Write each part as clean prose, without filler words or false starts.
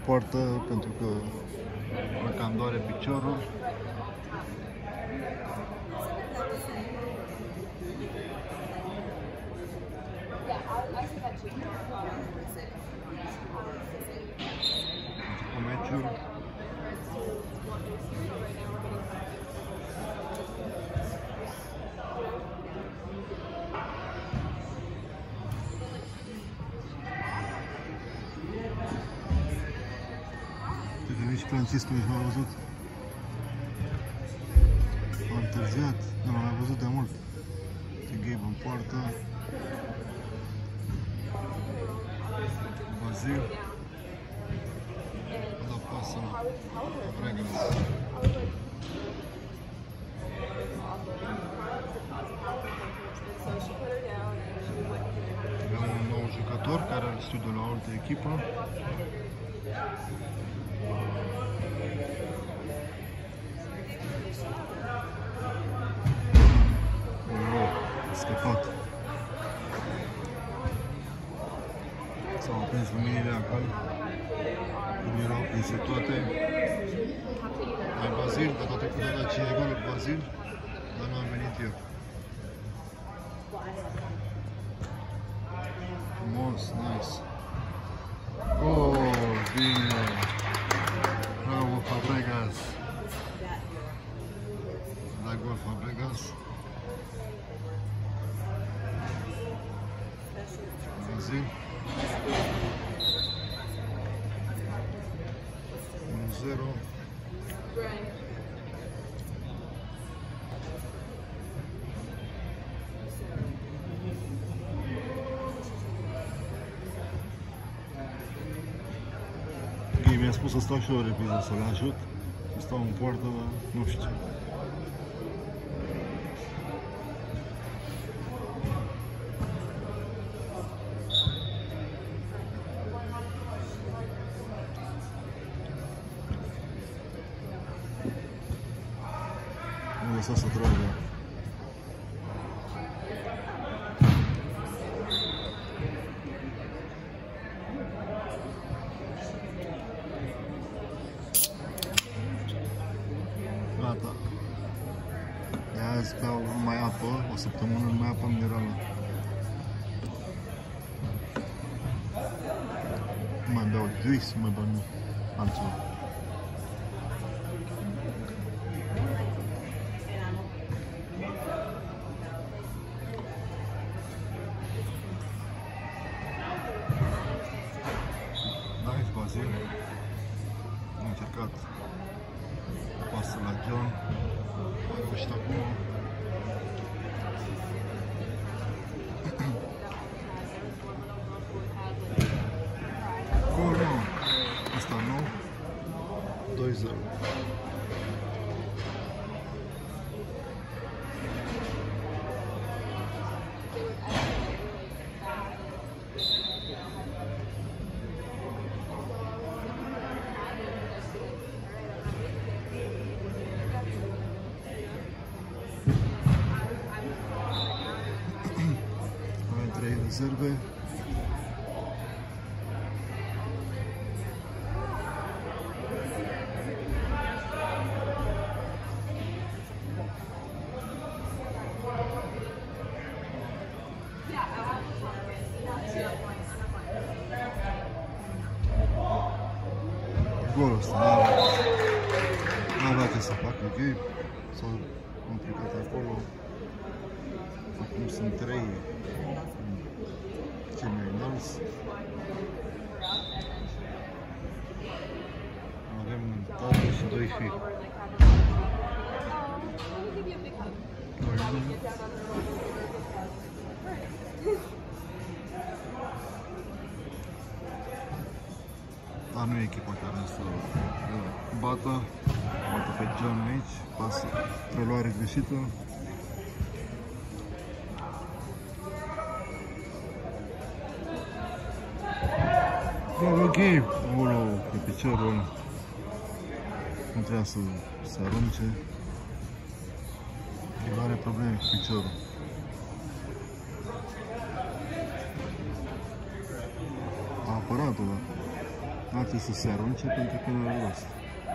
poartă pentru că mă cam doare piciorul. Cu meciul. Nici Franciscu nici m-a văzut. A întârziat, nu l-am mai văzut de mult. Gabe în poartă. Bazil. A dat pasă la Fabregas. Avem un nou jucător care are studiul la o altă echipă. Scăpat. S-au aprins luminile acolo. Cum erau aprinse toate. Mai Bazil, de toate cu data 5 goluri Bazil, dar nu am venit eu. Frumos, nice. Oh, bine! Bravo, Fabregas! Da gol Fabregas. Bazil. 1-0. Ghi mi-a spus să stau și o repriză să-l ajut. Să stau în poartă, dar nu știu. Nu lăsa să tragă. Gata. De azi beau mai apă, o săptămână numai apă minerală. Nu mai beau juice, nu mai beau altceva. Bazil. Am încercat pasă la John. Am reușit acum. Gol, nu. Asta nou. 2-0. Rezerve. Golul ăsta n-avea ce să facă Gabe, s-au complicat acolo. Acum sunt 3 cei mai înalți. Avem un tată și 2 fii. Dar nu e echipa care să bată. Bată pe John aici, pasă, preluare greșită. Bravo Gabe! Olo, pe piciorul ăla. Nu trebuia să se arunce. El are probleme cu piciorul. A apărat-o, da. N-ar trebui să se arunce pentru că nu are rost.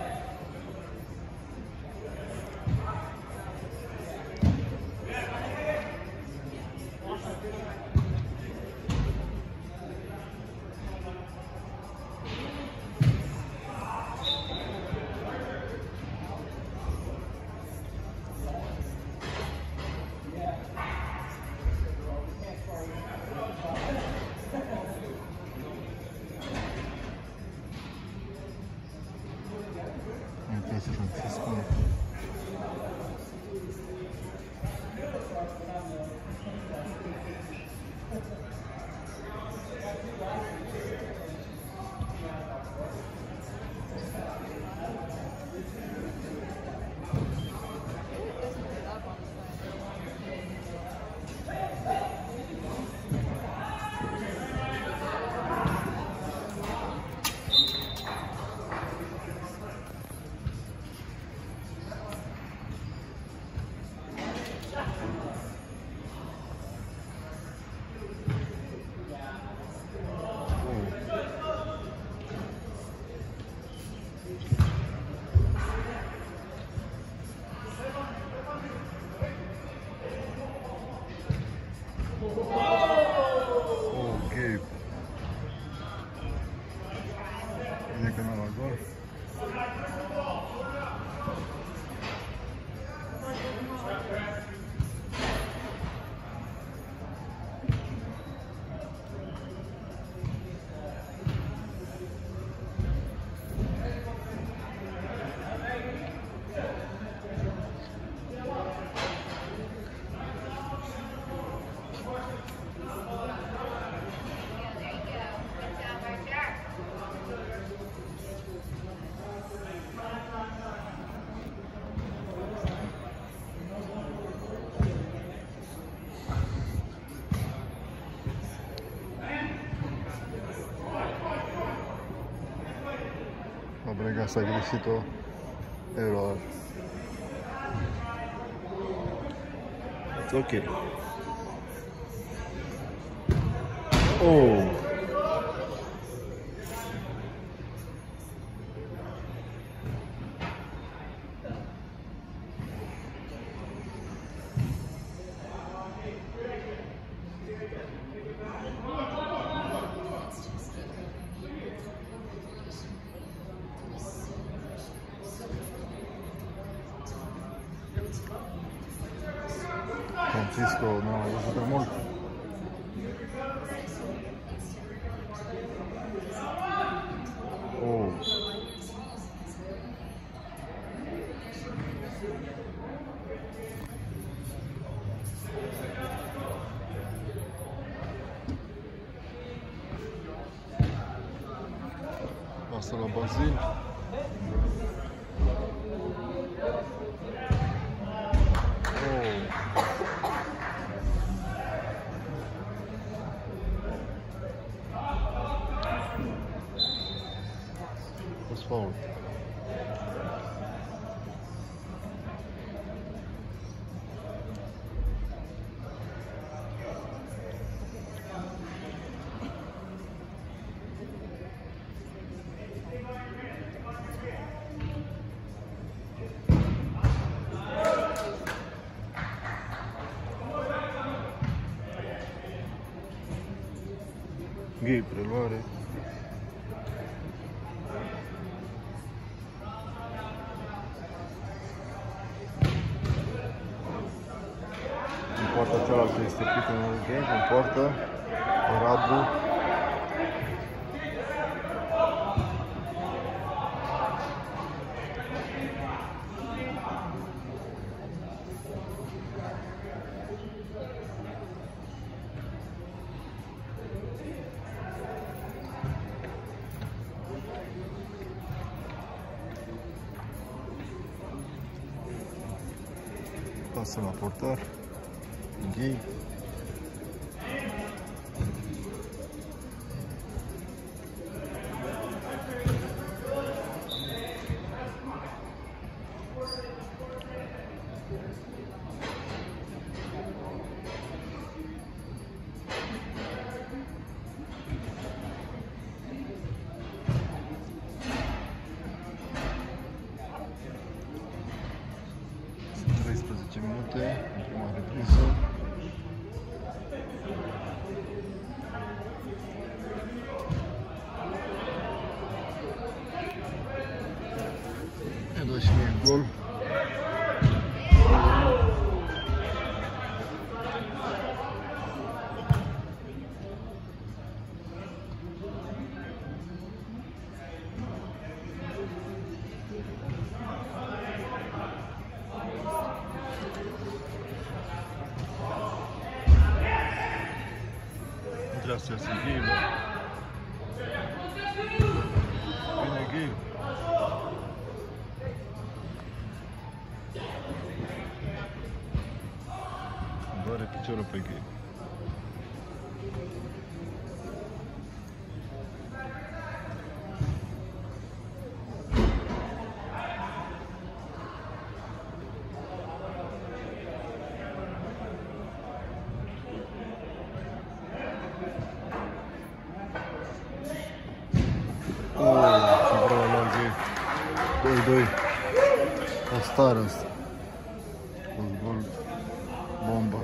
San Francisco. Bine că n-a luat gol. Fabregas a greșit-o, eroare. It's okay. Oh! Francisco nu a văzut de mult. Oh. Pasă la Bazil. Fault. Gay preluare. În poarta cealaltă este prietenul Game, în poartă Radu. Pasă la portar. Gay. 10 minute în prima repriză. Ne dă și mie gol. Trebuie să iasă Ghiv. Bine Ghiv. Doare piciorul pe Ghiv. Ce vreau la Ghiv. 2-2. O stară asta. Un gol bomba.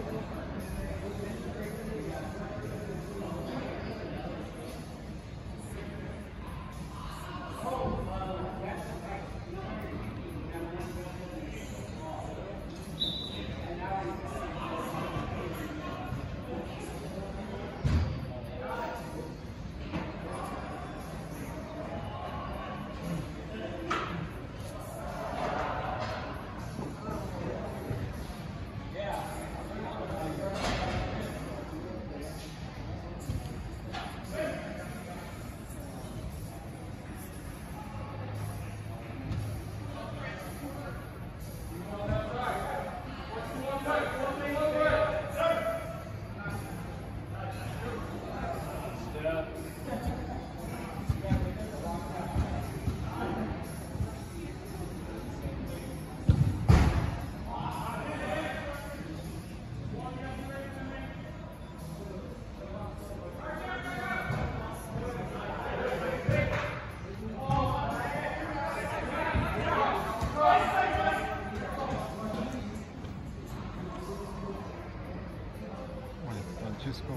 Francisco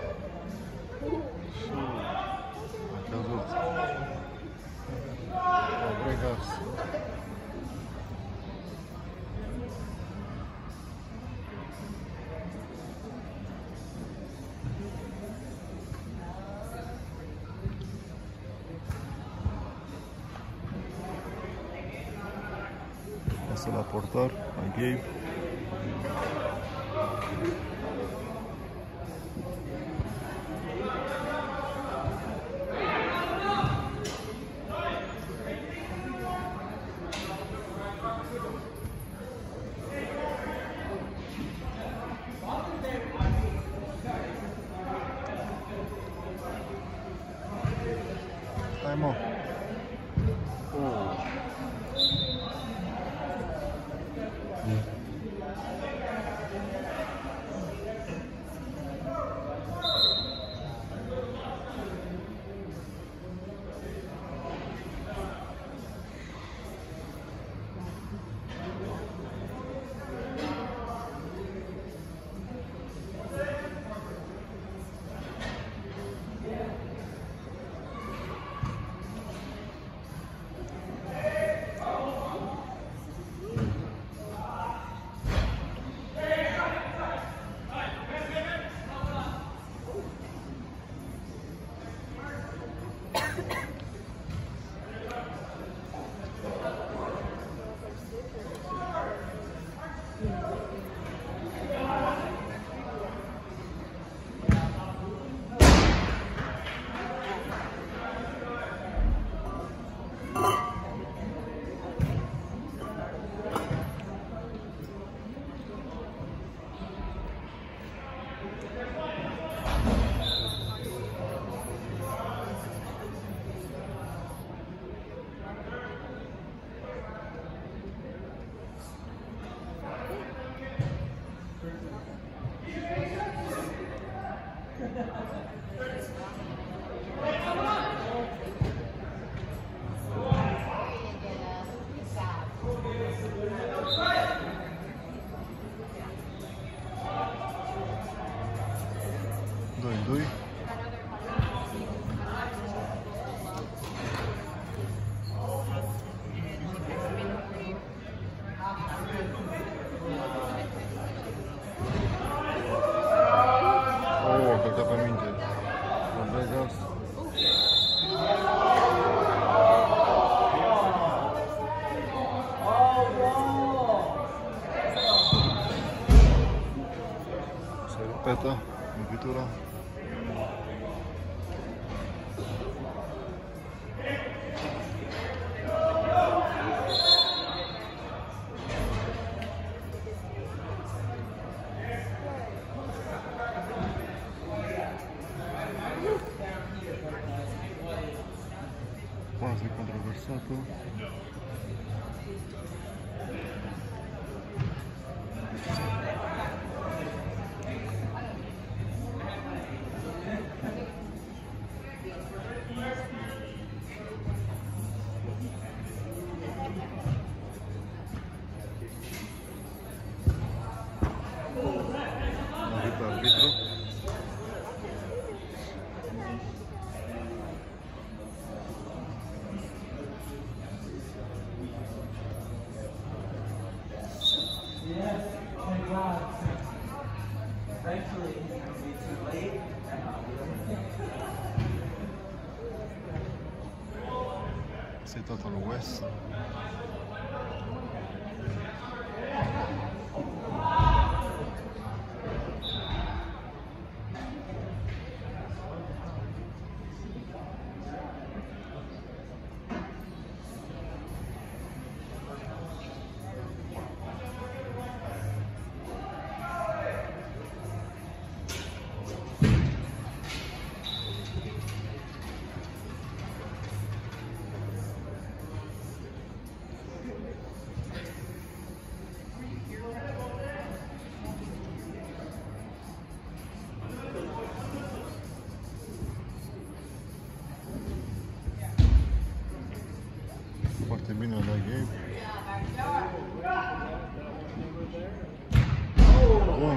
și a căzut Fabregas. Pasă la portar, la Gabe. Hai mă. tapetă, lovitură. Quasi controversato. Arbitro. Setato al West. Foarte bine la Gabe. Bun.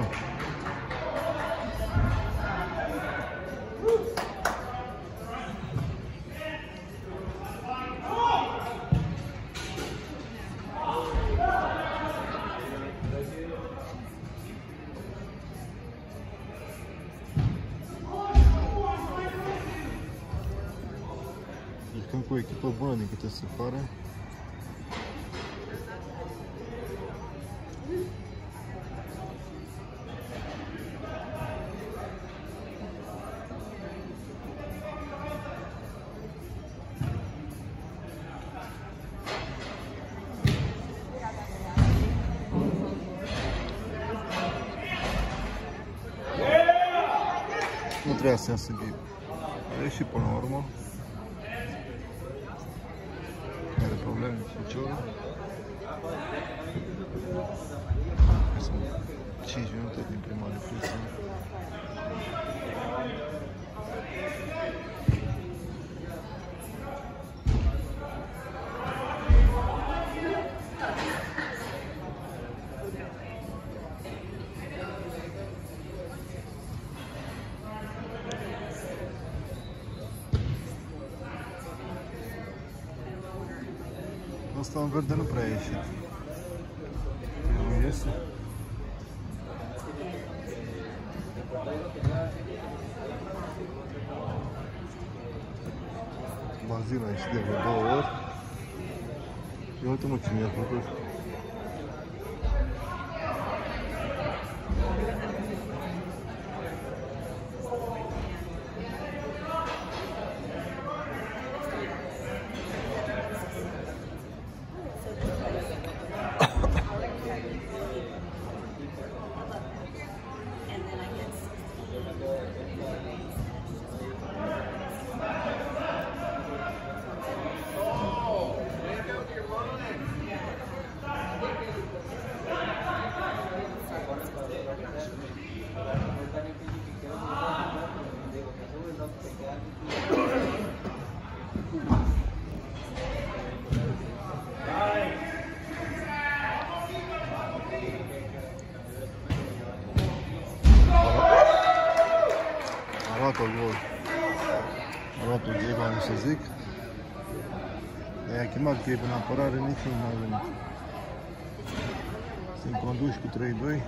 Jucăm cu o echipă bună din câte se pare. Nu trebuia să iasă Gabe. A ieșit până la urmă. Are probleme cu piciorul. Sunt 5 minute din prima repriză. Asta în verde nu prea a ieșit. Nu iese. Bazil a ieșit de vreo 2 ori. Și uite-mă ce mi-a făcut. Arată gol. Arată Gabe, am să zic. I-a chemat Gabe în apărare, niciunul nu a venit. Sunt conduși cu 3-2.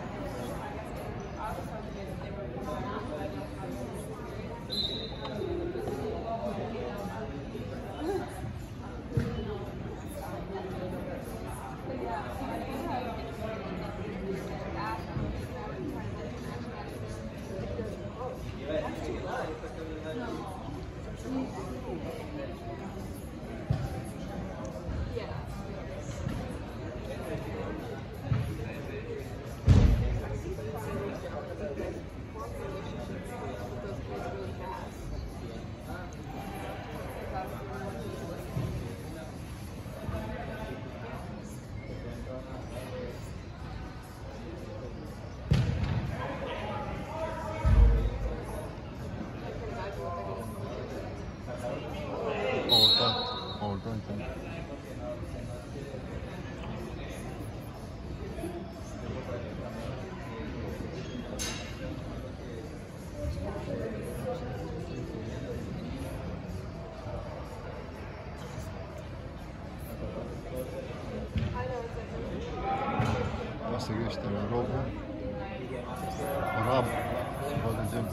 seghește la robul. Rab, ceva de gen.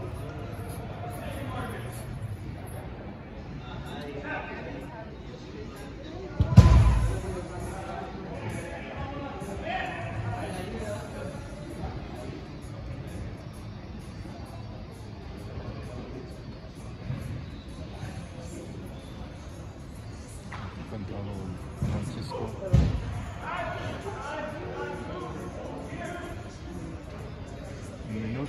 Cantalul Francisco. Un minut.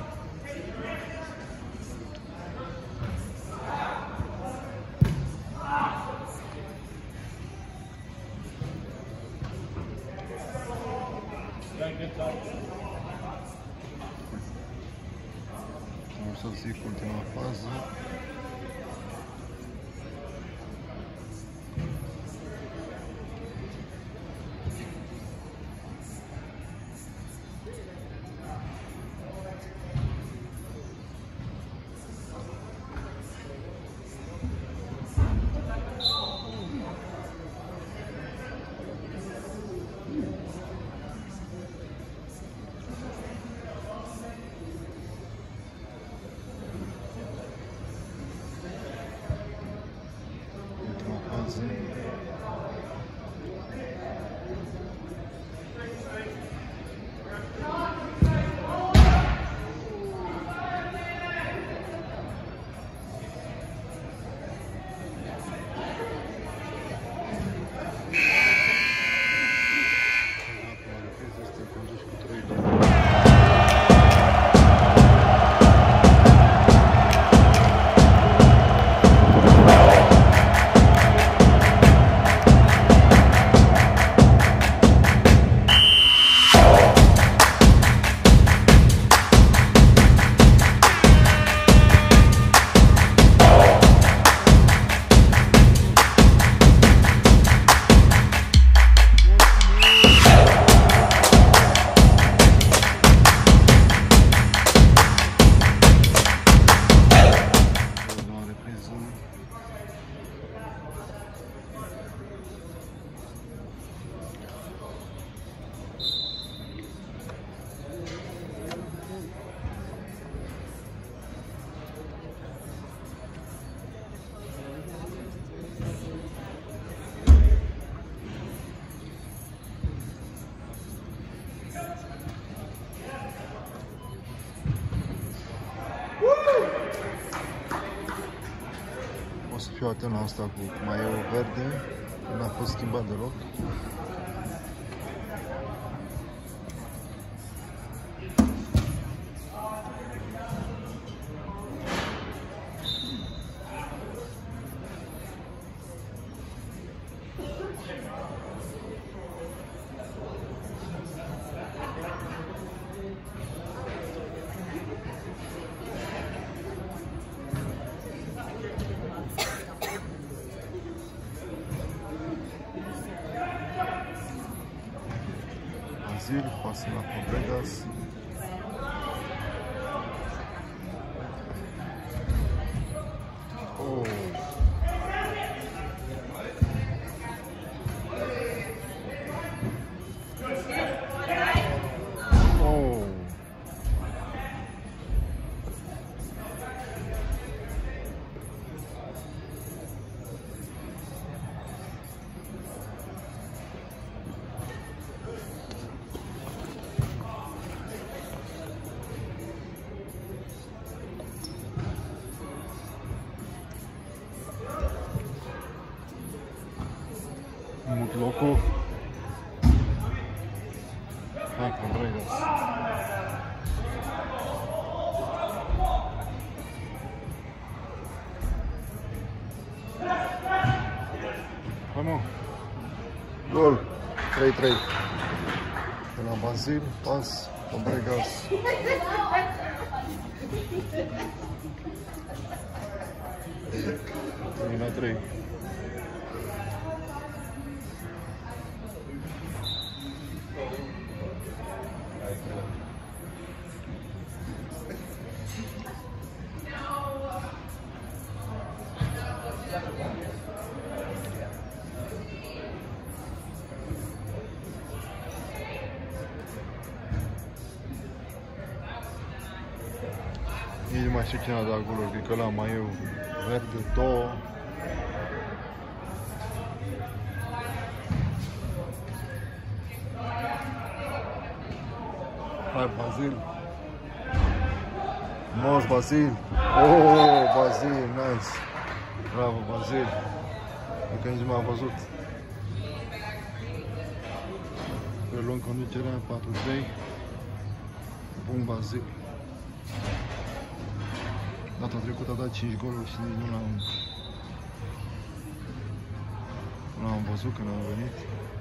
O să zic ultima fază. O să fiu atent la asta cu maioul verde, n-a fost schimbat deloc. Bazil, pasă la Fabregas. Oh. Oh. Loco. Hai, Fabregas. Vamos. Gol. 3-3. De la Bazil, pas, Fabregas. Termina 3. Nici nu mai știu cine a dat goluri, cred că ăla mai e verde, 2. Hai, Bazil. Mos, Bazil. Oh, Bazil, nice. Bravo, Bazil. Încă nici nu m-am văzut. Luăm conducerea 4-3. Bun, Bazil. Data trecută a dat 5 goluri și nici nu l-am văzut când am venit.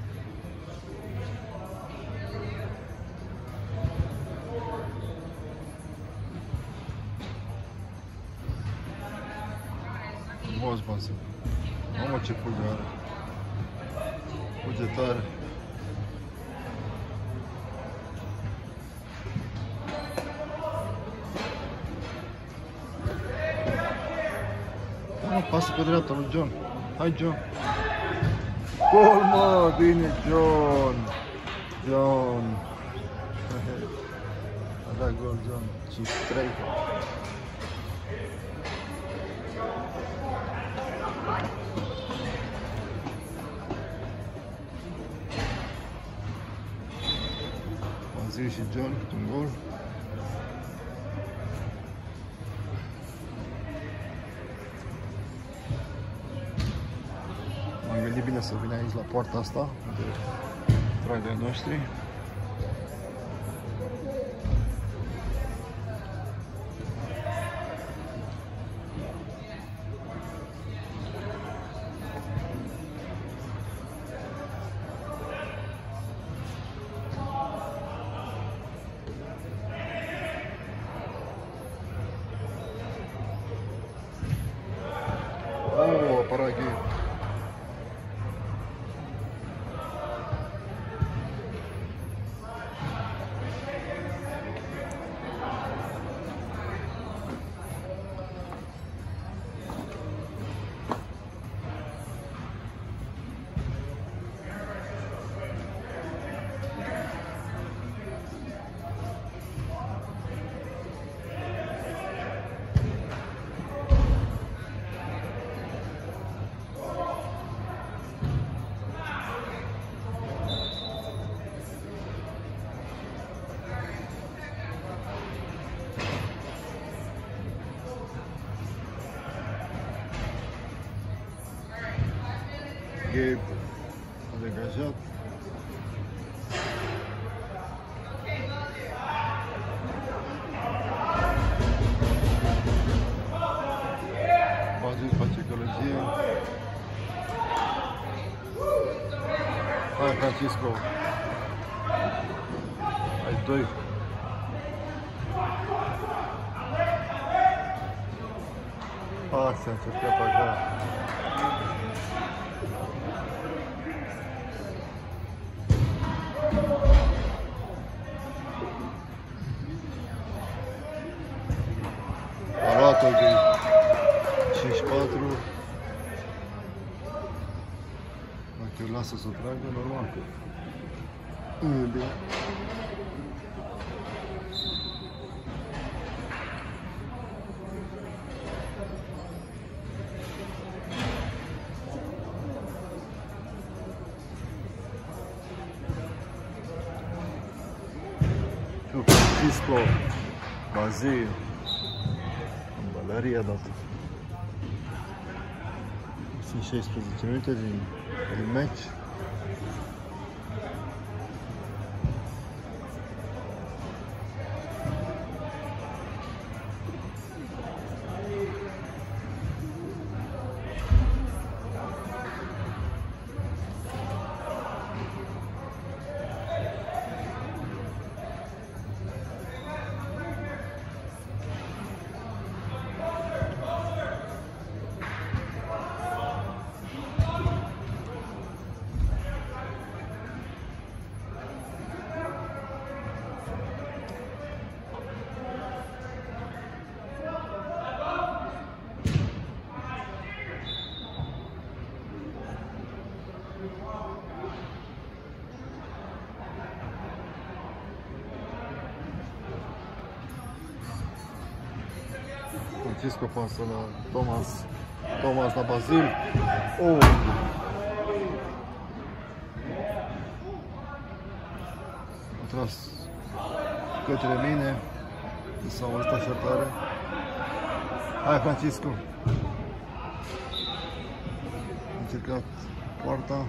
Frumos, Bazil. Mamă, ce fulge are. Fulge tare. Pasă pe dreapta lui John. Hai, John. Gol, mă! Bine, John! John! A dat gol, John. 5-3. Bazil și John cât un gol. M-am gândit bine să vin aici la poarta asta de trag de noștri. Oh, apărat gay. Gabe a degajat. Bazil face gălăgie. Hai, Francisco. Hai, 2. Ah, se-a încercat așa. A luat-o de 5-4. Dacă îl lasă să o tragă, normal că e bine. Francisco, Bazil, Valeria dată. Sunt 16 minute din meci. Francisco pasă la Thomas. Thomas la Bazil. Oh! A tras către mine. S-a auzit așa tare. Hai, Francisco! Am încercat poarta.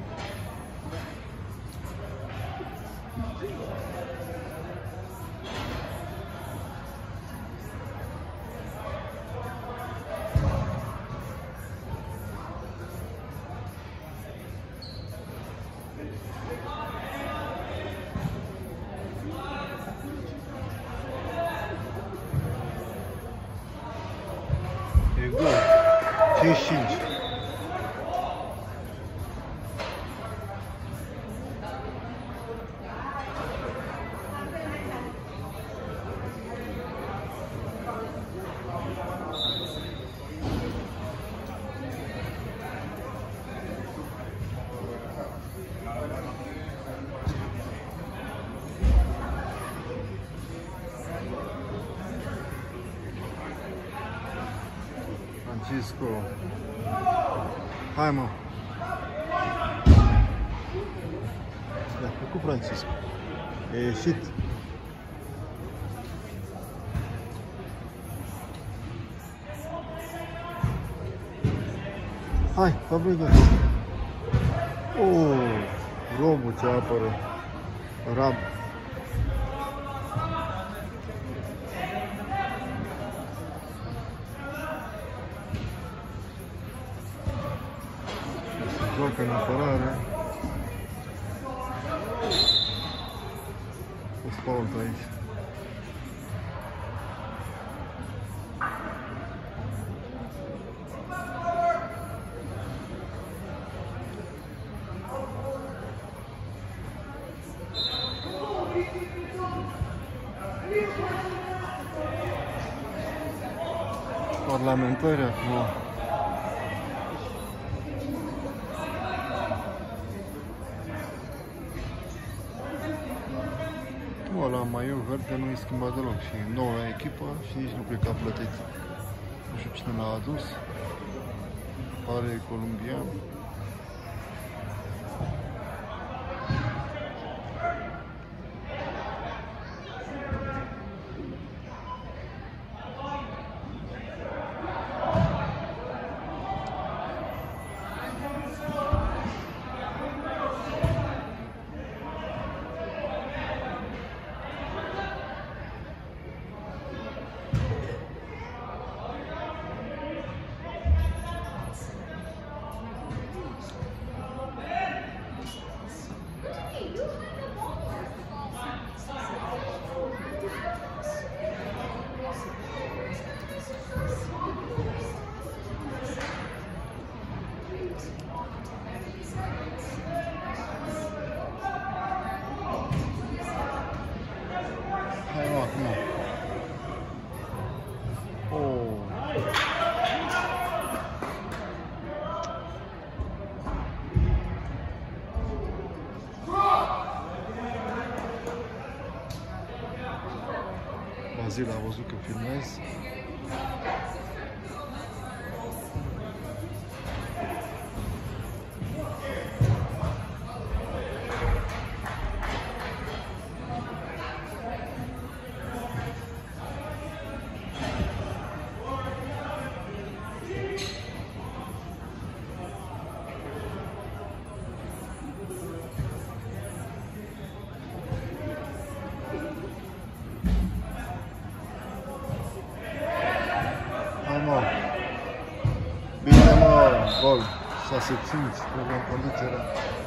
E gol. 5-5. Francisco. Hai, mă. I-a făcut Francisco. E ieșit. Hai, Fabregas. Oh, robul ce apără. Rab. Joacă în apărare. O fault aici. Parlamentari acum. La maiul verde nu-i schimbat deloc și noua echipă și nici nu cred că a plătit. Nu știu cine l-a adus. Pare colombian. Bazil a văzut că filmez. Bine, mă, gol. 6-5, trebuie în conducerea.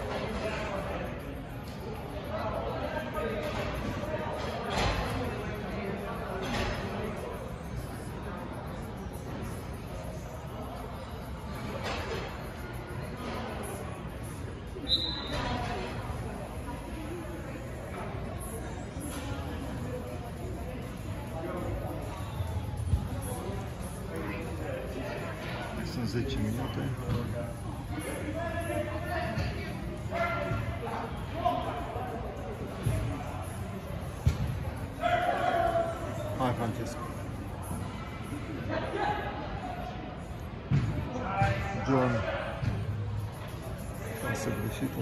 Sunt 10 minute. Hai, Francesco. John. Pasă greșită.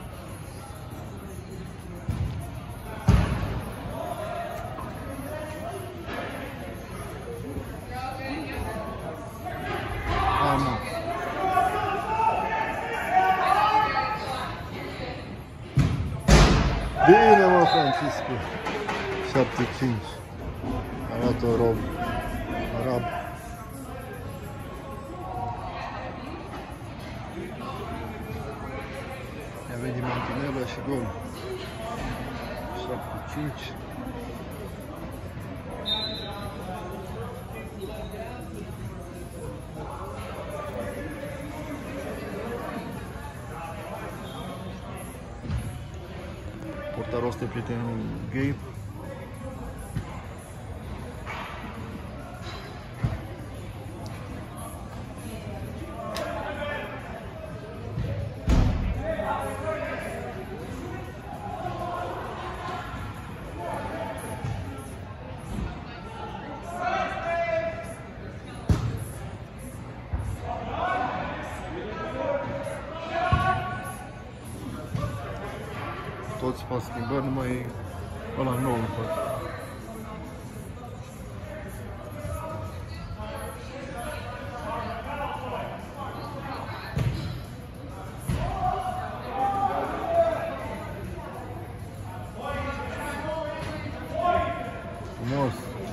Bine, mă, Francisco. 7-5. Arată rob. Arab. Ia vedi Mantinela și gol. 7-5. Portarul ăsta e prietenul Gabe. Toți fac schimbări, numai ăla nou nu fac. Frumos!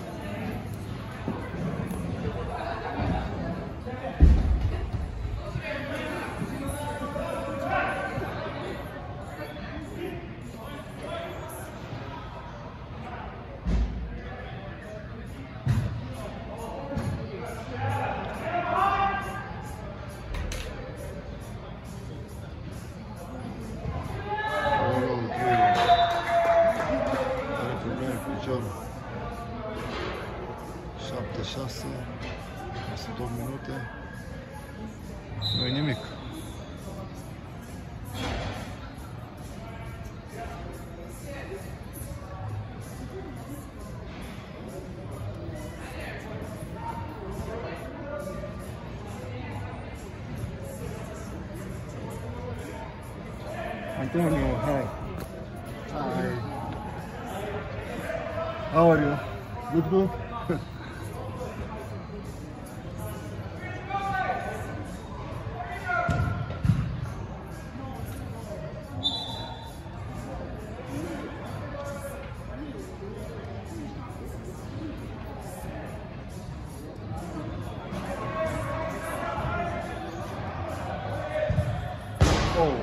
piciorul. 7-6, peste 2 minute, nu e nimic. Antonio, hi. Hi. How are you? Good, good? Oh.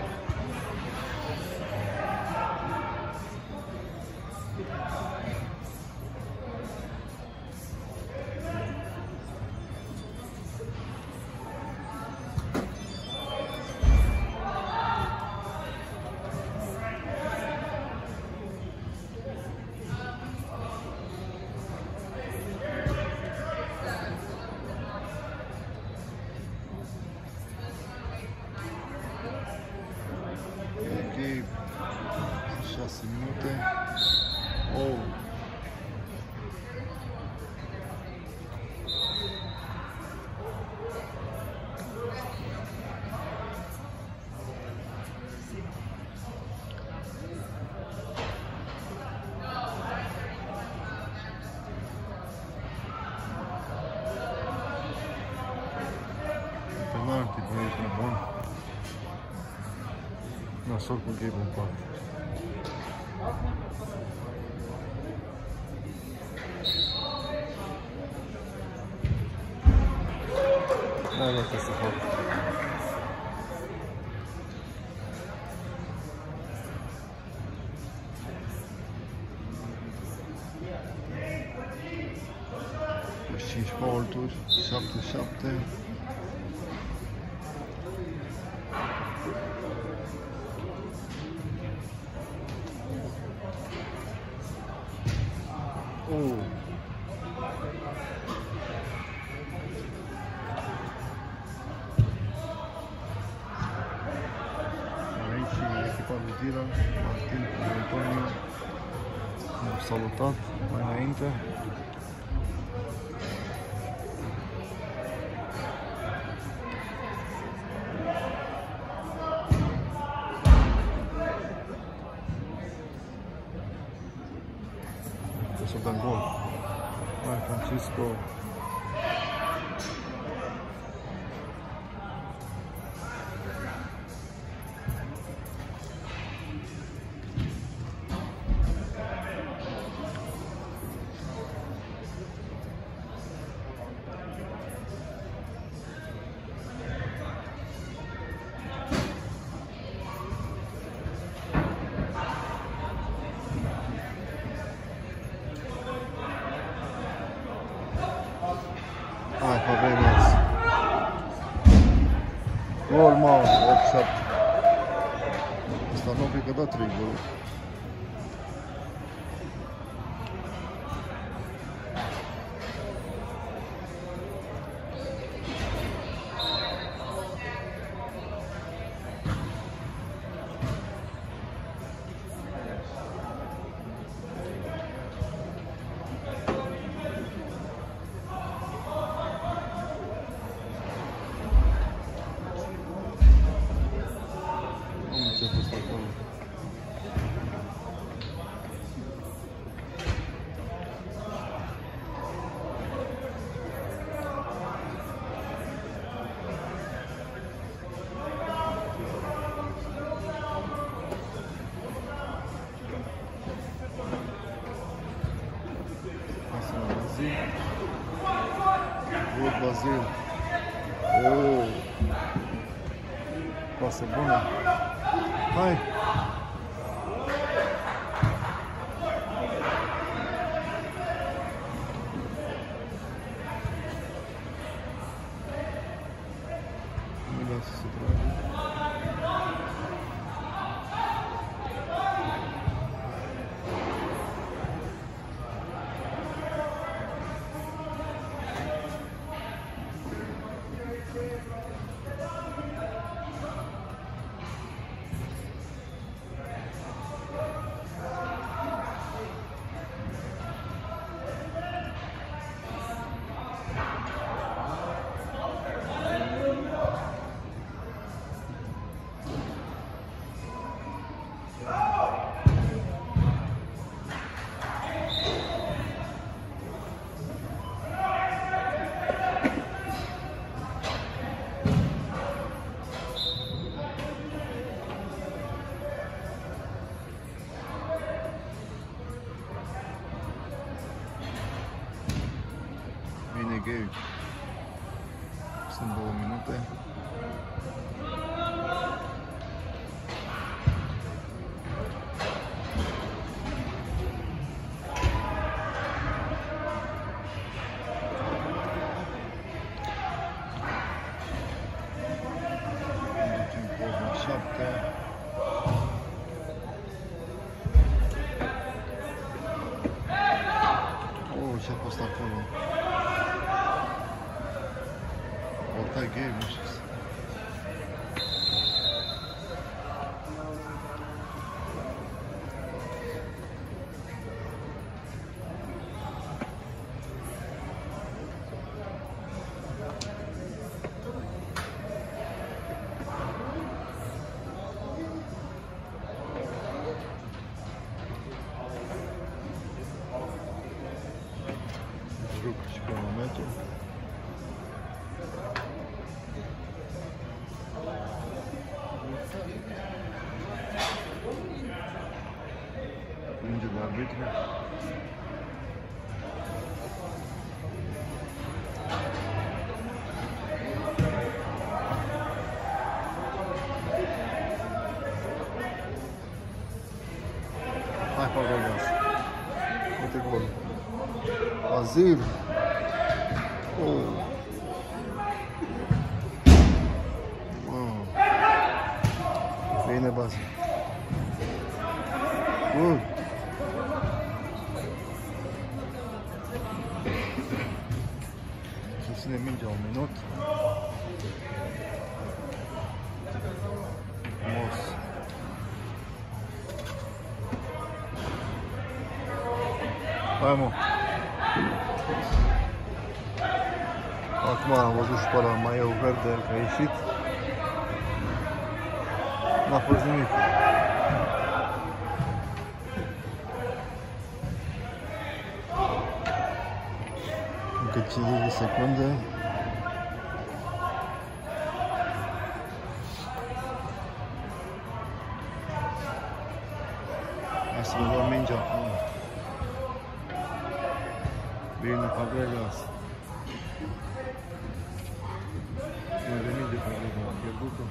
Ok, 6 minute. Oh. Penalti pe aici, bun. Nasol cu Gabe în parte. Da, asta se fac. Deci 5 faulturi, 7-7. Oh. Aici echipa lui Dylan, Martin cu Antonio m-au salutat mai înainte. să dăm gol. Hai, Francisco. Hai, Fabregas. Gol, mă, 8-7. Asta nu cred că da 3 goluri. Ce a fost acolo? Asta e Bazil. Good Bazil. Oh! Pasă bună. Hai! Nu lasă să trage. Gage. Sunt 2 minute. Oh, ce-a fost acolo? Orta game, nu știu. Joc și cronometru. Plânge de arbitru. Hai, Fabregas. Uite gol. Bazil. Oh. Wow. Bine, Bazil. Good. Se ține mingea 1 minut. Frumos. Hai, mă. Acum am văzut și pe ăla maieu verde că a ieșit. N-a fost nimic. Încă 50 de secunde. Hai să ne luăm mingea acum. Bine, Fabregas. Nu a venit de Fabregas, a pierdut-o.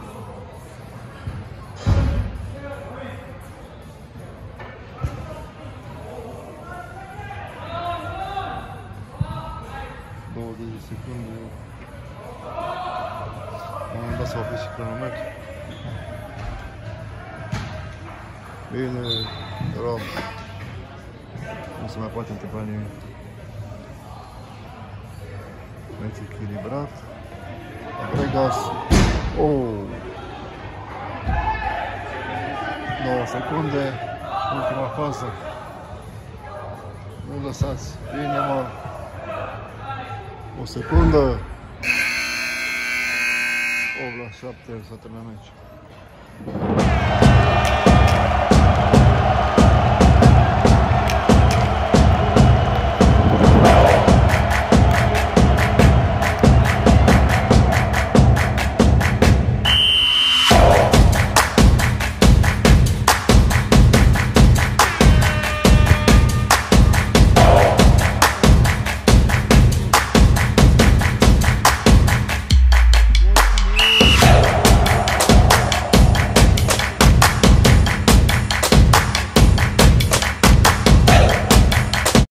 De secunde. La un moment dat s-a oprit și cronometru. Bine, Rom. Nu se mai poate întâmpla nimic. Meci echilibrat. Fabregas. 9 secunde. Ultima fază. Nu lăsați. Bine, mă. O secundă. 8-7 s-a terminat meciul.